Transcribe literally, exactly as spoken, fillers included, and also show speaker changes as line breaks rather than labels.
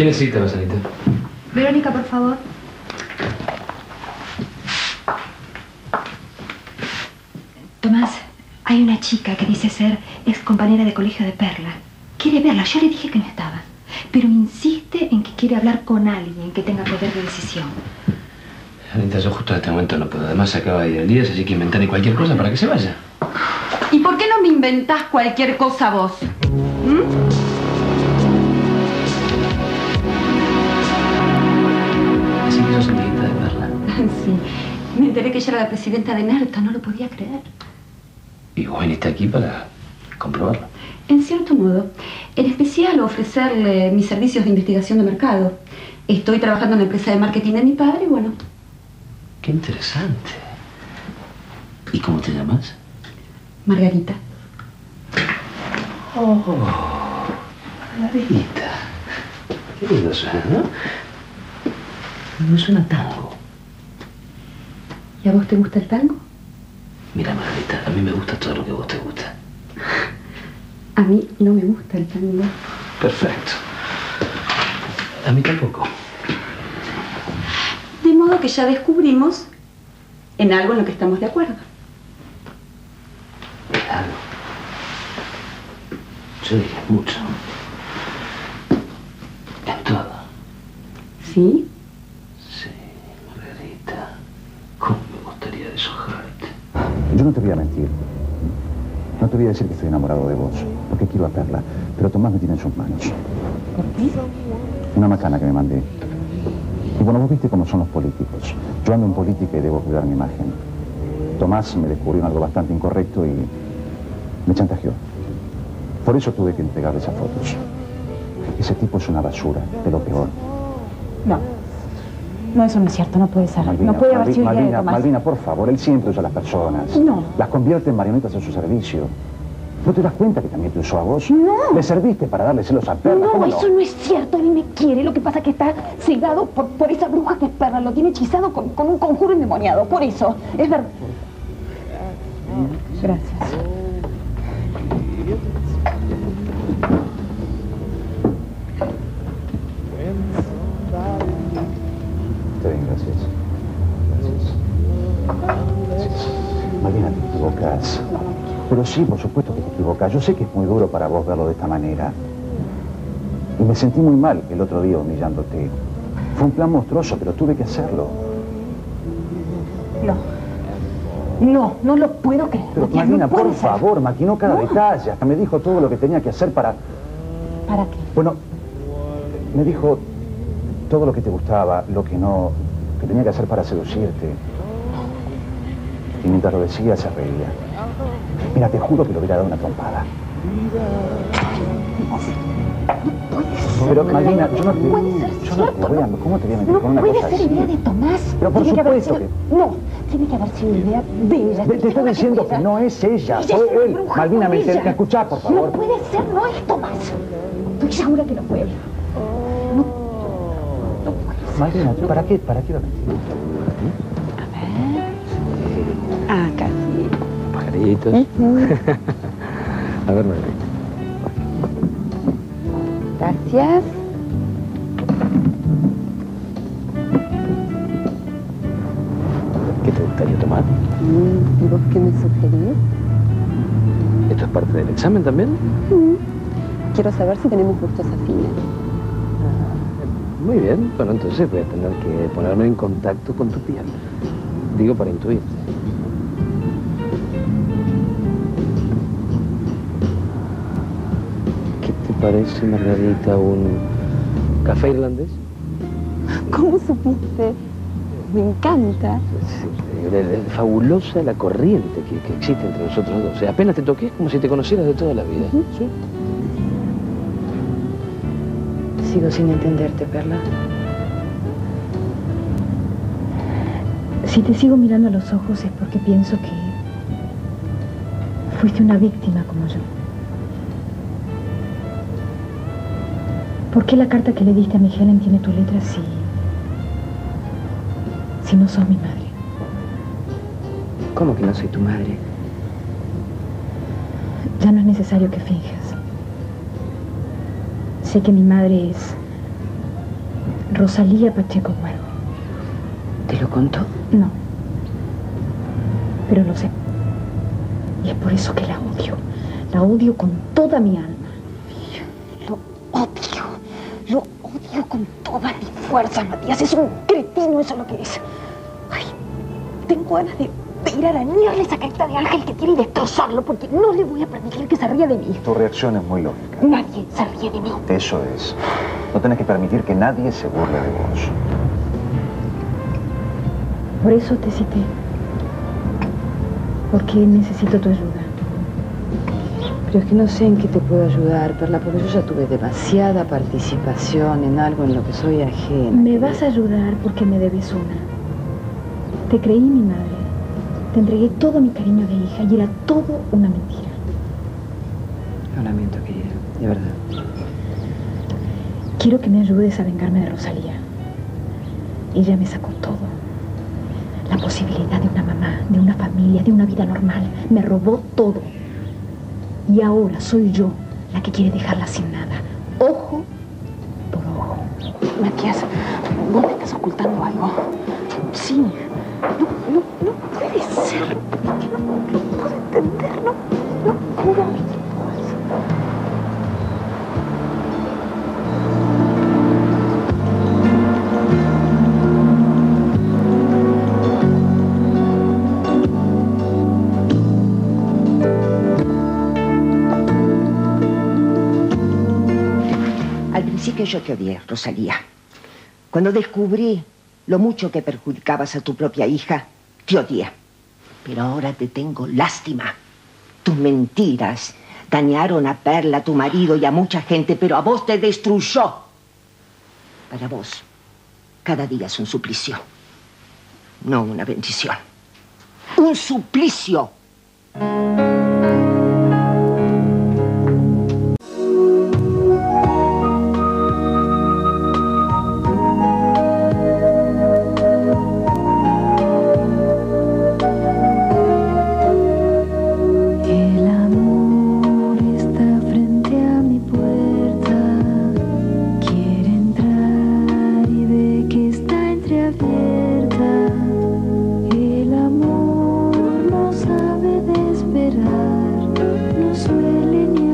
¿Qué necesita, Rosalita?
Verónica, por favor. Tomás, hay una chica que dice ser ex compañera de colegio de Perla. Quiere verla. Yo le dije que no estaba. Pero insiste en que quiere hablar con alguien que tenga poder de decisión.
Anita, yo justo en este momento no puedo. Además se acaba de ir el día, así que inventaré cualquier cosa para que se vaya.
¿Y por qué no me inventás cualquier cosa vos? ¿Mm?
Así que sos amiguita de Perla.
Sí. Me enteré que ella era la presidenta de NERTA. No lo podía creer.
Y vos viniste aquí para comprobarlo.
En cierto modo. En especial ofrecerle mis servicios de investigación de mercado. Estoy trabajando en la empresa de marketing de mi padre y bueno.
Qué interesante. ¿Y cómo te llamas?
Margarita.
Oh, Margarita. Qué lindo suena, ¿no? Me suena a tango.
¿Y a vos te gusta el tango?
Mira, Margarita, a mí me gusta todo lo que a vos te gusta.
A mí no me gusta el tango.
Perfecto. A mí tampoco.
De modo que ya descubrimos en algo en lo que estamos de acuerdo.
Algo. Yo dije mucho. En todo.
¿Sí?
Sí, Margarita. ¿Cómo me gustaría deshojarte?
Yo no te voy a mentir. No te voy a decir que estoy enamorado de vos, porque quiero a Perla, pero Tomás me tiene en sus manos.
¿Por qué?
Una macana que me mandé. Y bueno, vos viste cómo son los políticos. Yo ando en política y debo cuidar mi imagen. Tomás me descubrió en algo bastante incorrecto y me chantajeó. Por eso tuve que entregarle esas fotos. Ese tipo es una basura, de lo peor.
No. No, eso no es cierto, no puede ser.
Malvina,
no puede haber
Malvi-
sido idea de
Malvina,
Tomás.
Malvina, por favor, él siempre usa a las personas.
No.
Las convierte en marionetas a su servicio. ¿No te das cuenta que también te usó a vos?
No.
Le serviste para darle celos a Perla.
No,
¿Cómo
eso no es cierto. Él me quiere. Lo que pasa es que está cegado por, por esa bruja que es Perla. Lo tiene hechizado con, con un conjuro endemoniado. Por eso. Es verdad. Gracias.
Está bien, gracias. Gracias. Malvina, te equivocas. Pero sí, por supuesto que te equivocas. Yo sé que es muy duro para vos verlo de esta manera. Y me sentí muy mal el otro día humillándote. Fue un plan monstruoso, pero tuve que hacerlo.
No. No, no lo puedo creer.
Pero
Matías,
Malvina,
no puede
por
ser.
favor, maquinó cada
No.
detalle. Hasta me dijo todo lo que tenía que hacer para...
¿Para qué?
Bueno, me dijo todo lo que te gustaba, lo que no, que tenía que hacer para seducirte. Y mientras lo decía, se reía. Mira, te juro que le hubiera dado una trompada. Pero, Malvina, yo no te...
No puede ser
Yo no te
cierto,
voy a...
no.
¿Cómo te voy a mentir con
No
una
puede
cosa
ser
así?
idea de Tomás.
Pero por
Tiene que haber
supuesto
sido- No, tiene que haber sido idea de ella.
Te, te estoy diciendo que no es ella,
Ella
fue
es una
él.
bruja,
Malvina,
fue
me
ella.
te escuchá, por favor.
No puede ser, no es Tomás. Estoy segura que no fue él. No, no puede ser.
Malvina, ¿para qué, para qué lo mentir?
A ver. Acá sí.
Pajaritos. A ver, Margarita.
Gracias.
¿Qué te gustaría tomar?
¿Y vos qué me sugerís?
¿Esto es parte del examen también?
Quiero saber si tenemos gustos afines.
Muy bien. Bueno, entonces voy a tener que ponerme en contacto con tu piel. Digo, para intuirte. ¿Qué te parece, Margarita, un café irlandés?
¿Cómo supiste? Me encanta.
Sí, es, es fabulosa la corriente que, que existe entre nosotros dos. O sea, apenas te toqué es como si te conocieras de toda la vida. ¿Sí?
Sigo sin entenderte, Perla. Si te sigo mirando a los ojos es porque pienso que fuiste una víctima como yo. ¿Por qué la carta que le diste a mi Helen tiene tu letra si... si no sos mi madre?
¿Cómo que no soy tu madre?
Ya no es necesario que finjas. Sé que mi madre es Rosalía Pacheco Cuervo.
¿Te lo contó?
No. Pero lo sé. Y es por eso que la odio. La odio con toda mi alma. Lo odio. Lo odio con toda mi fuerza, Matías. Es un cretino, eso es lo que es. Ay, tengo ganas de, de ir a arañarle esa carita de ángel que tiene y destrozarlo, porque no le voy a permitir que se ría de mí.
Tu reacción es muy lógica.
Nadie se ríe de mí.
Eso es. No tenés que permitir que nadie se burle de vos.
Por eso te cité. Porque necesito tu ayuda.
Pero es que no sé en qué te puedo ayudar, Perla, porque yo ya tuve demasiada participación en algo en lo que soy ajena.
Me vas a ayudar porque me debes una. Te creí mi madre. Te entregué todo mi cariño de hija y era todo una mentira.
Lo lamento, querida, de verdad.
Quiero que me ayudes a vengarme de Rosalía. Ella me sacó todo. La posibilidad de una mamá, de una familia, de una vida normal. Me robó todo. Y ahora soy yo la que quiere dejarla sin nada. Ojo por ojo. Matías, ¿vos me estás ocultando algo? Sí. No, no, no puede ser. No, no puedo entender. No, no juro a mí.
Sí que yo te odié, Rosalía. Cuando descubrí lo mucho que perjudicabas a tu propia hija, te odié. Pero ahora te tengo lástima. Tus mentiras dañaron a Perla, a tu marido y a mucha gente, pero a vos te destruyó. Para vos, cada día es un suplicio. No una bendición. ¡Un suplicio!